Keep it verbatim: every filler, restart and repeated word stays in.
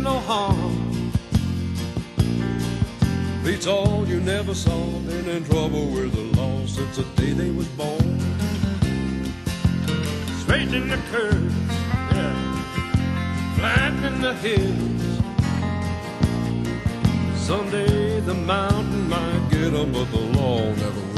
no harm. Beats all you never saw. Been in trouble with the law since the day they was born. Straightening the curves, yeah, flattening the hills. Someday the mountain might get 'em, but the law never will.